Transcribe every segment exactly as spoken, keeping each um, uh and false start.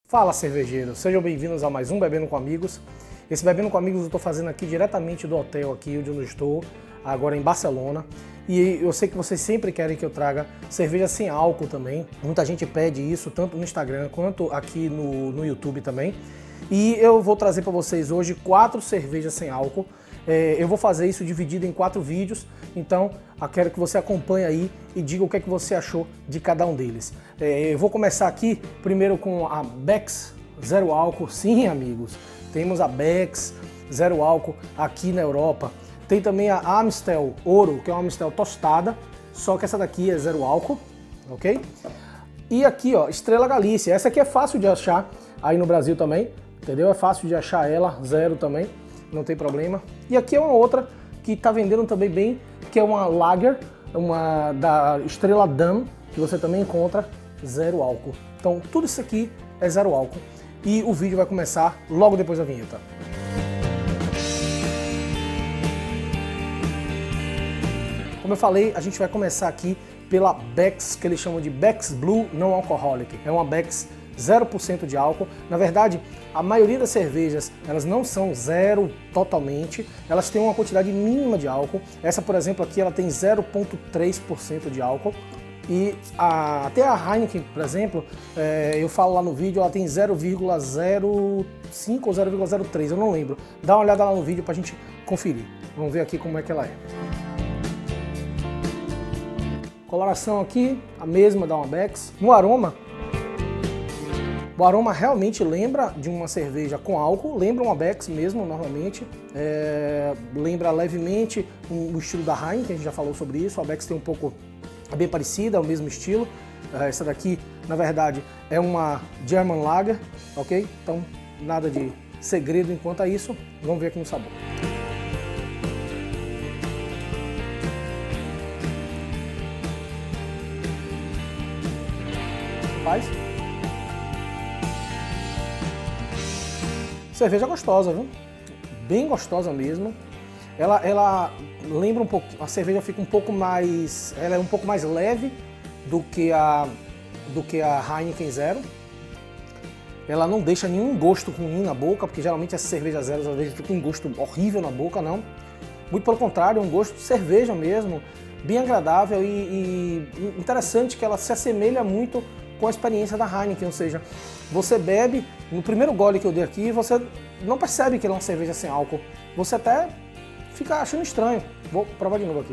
Fala, cervejeiros! Sejam bem-vindos a mais um Bebendo com Amigos. Esse Bebendo com Amigos eu estou fazendo aqui diretamente do hotel aqui onde eu estou, agora em Barcelona. E eu sei que vocês sempre querem que eu traga cerveja sem álcool também. Muita gente pede isso, tanto no Instagram quanto aqui no, no YouTube também. E eu vou trazer para vocês hoje quatro cervejas sem álcool. É, eu vou fazer isso dividido em quatro vídeos, então eu quero que você acompanhe aí e diga o que é que você achou de cada um deles. É, eu vou começar aqui primeiro com a Beck's Zero Álcool. Sim, amigos, temos a Beck's Zero Álcool aqui na Europa. Tem também a Amstel Ouro, que é uma Amstel tostada, só que essa daqui é zero álcool, ok? E aqui, ó, Estrela Galícia. Essa aqui é fácil de achar aí no Brasil também, entendeu? É fácil de achar ela, zero também, não tem problema. E aqui é uma outra que tá vendendo também bem, que é uma Lager, uma da Estrela Damm, que você também encontra zero álcool. Então tudo isso aqui é zero álcool. E o vídeo vai começar logo depois da vinheta. Como eu falei, a gente vai começar aqui pela Beck's, que eles chamam de Beck's Blue Não Alcoholic. É uma Beck's zero por cento de álcool. Na verdade, a maioria das cervejas, elas não são zero totalmente, elas têm uma quantidade mínima de álcool. Essa, por exemplo, aqui ela tem zero vírgula três por cento de álcool. E a, até a Heineken, por exemplo, é, eu falo lá no vídeo, ela tem zero vírgula zero cinco ou zero vírgula zero três, eu não lembro. Dá uma olhada lá no vídeo pra gente conferir. Vamos ver aqui como é que ela é. Coloração aqui, a mesma da uma Beck's. No aroma, o aroma realmente lembra de uma cerveja com álcool, lembra uma Beck's mesmo, normalmente. É, lembra levemente o estilo da Heineken, a gente já falou sobre isso. A Beck's tem um pouco, é bem parecida, é o mesmo estilo. Essa daqui, na verdade, é uma German Lager, ok? Então, nada de segredo enquanto a isso. Vamos ver aqui no sabor. Faz. Cerveja gostosa, viu? Bem gostosa mesmo. Ela, ela lembra um pouco, a cerveja fica um pouco mais, ela é um pouco mais leve do que a do que a Heineken Zero. Ela não deixa nenhum gosto ruim na boca, porque geralmente as cervejas zeros às vezes ficam um gosto horrível na boca, não. Muito pelo contrário, é um gosto de cerveja mesmo, bem agradável e, e interessante que ela se assemelha muito com a experiência da Heineken, ou seja, você bebe, no primeiro gole que eu dei aqui, você não percebe que ela é uma cerveja sem álcool, você até fica achando estranho. Vou provar de novo aqui.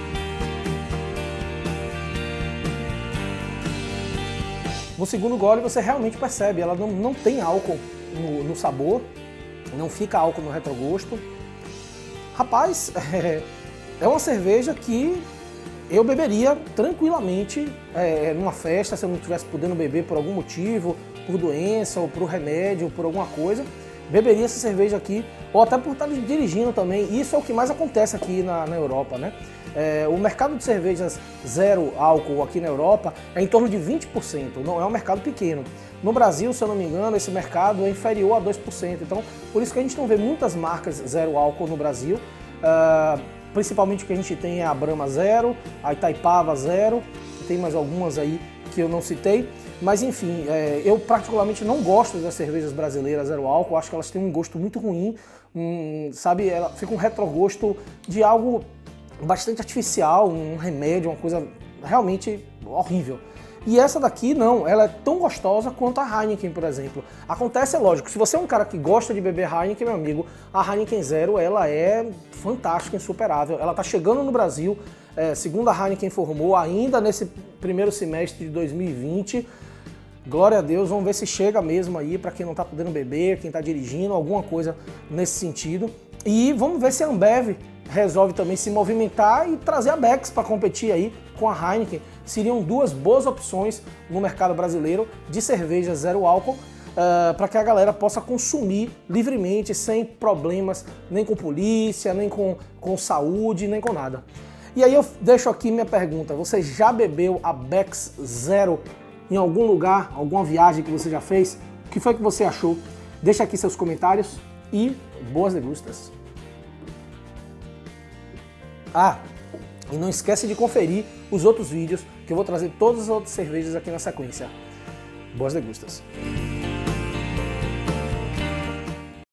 No segundo gole você realmente percebe, ela não, não tem álcool no, no sabor, não fica álcool no retrogosto. Rapaz, é, é uma cerveja que eu beberia tranquilamente é, numa festa, se eu não estivesse podendo beber por algum motivo, por doença ou por remédio, ou por alguma coisa. Beberia essa cerveja aqui, ou até por estar dirigindo também. Isso é o que mais acontece aqui na, na Europa, né? É, o mercado de cervejas zero álcool aqui na Europa é em torno de vinte por cento, não é um mercado pequeno. No Brasil, se eu não me engano, esse mercado é inferior a dois por cento. Então, por isso que a gente não vê muitas marcas zero álcool no Brasil. Uh, Principalmente o que a gente tem é a Brahma Zero, a Itaipava Zero, tem mais algumas aí que eu não citei. Mas enfim, é, eu particularmente não gosto das cervejas brasileiras zero álcool, acho que elas têm um gosto muito ruim, um, sabe, ela fica um retrogosto de algo bastante artificial, um remédio, uma coisa realmente horrível. E essa daqui não, ela é tão gostosa quanto a Heineken, por exemplo. Acontece, é lógico, se você é um cara que gosta de beber Heineken, meu amigo, a Heineken Zero, ela é fantástica, insuperável. Ela tá chegando no Brasil, é, segundo a Heineken informou, ainda nesse primeiro semestre de dois mil e vinte. Glória a Deus, vamos ver se chega mesmo aí para quem não tá podendo beber, quem tá dirigindo, alguma coisa nesse sentido. E vamos ver se a Ambev resolve também se movimentar e trazer a Beck's para competir aí com a Heineken. Seriam duas boas opções no mercado brasileiro de cerveja zero álcool, uh, para que a galera possa consumir livremente, sem problemas nem com polícia, nem com, com saúde, nem com nada. E aí eu deixo aqui minha pergunta, você já bebeu a Beck's Zero em algum lugar, alguma viagem que você já fez? O que foi que você achou? Deixa aqui seus comentários e boas degustas! Ah, e não esquece de conferir os outros vídeos, que eu vou trazer todas as outras cervejas aqui na sequência. Boas degustas!